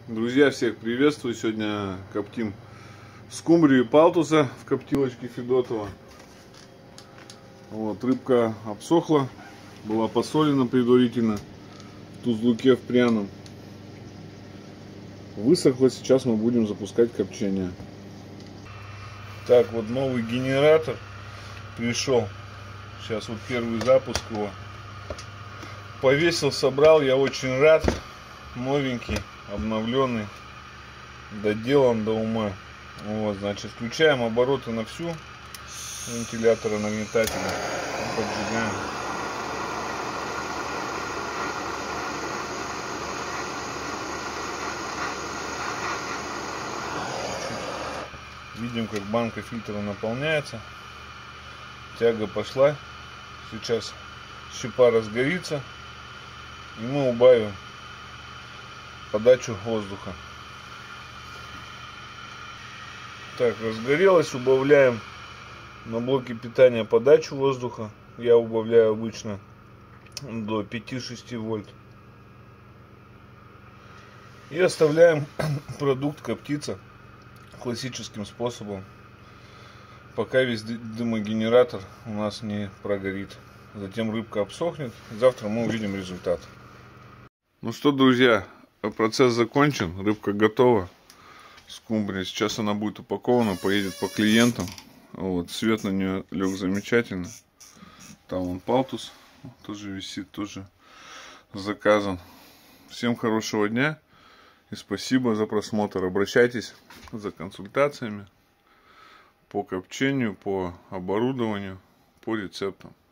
Друзья, всех приветствую! Сегодня коптим скумбрию и палтуса в коптилочке Федотова. Вот, рыбка обсохла, была посолена предварительно в тузлуке в пряном. Высохла, сейчас мы будем запускать копчение. Так, вот новый генератор пришел. Сейчас вот первый запуск его. Повесил, собрал, я очень рад. Новенький, обновленный, доделан до ума. Вот, значит, включаем обороты на всю вентилятора нагнетателя и поджигаем. Видим, как банка фильтра наполняется. Тяга пошла. Сейчас щепа разгорится, и мы убавим подачу воздуха. Так, разгорелось, убавляем на блоке питания подачу воздуха. Я убавляю обычно до 5-6 вольт. И оставляем продукт коптиться классическим способом, пока весь дымогенератор у нас не прогорит. Затем рыбка обсохнет. Завтра мы увидим результат. Ну что, друзья, процесс закончен. Рыбка готова. Скумбрия. Сейчас она будет упакована, поедет по клиентам. Вот, цвет на нее лег замечательно. Там вон палтус тоже висит, тоже заказан. Всем хорошего дня и спасибо за просмотр. Обращайтесь за консультациями по копчению, по оборудованию, по рецептам.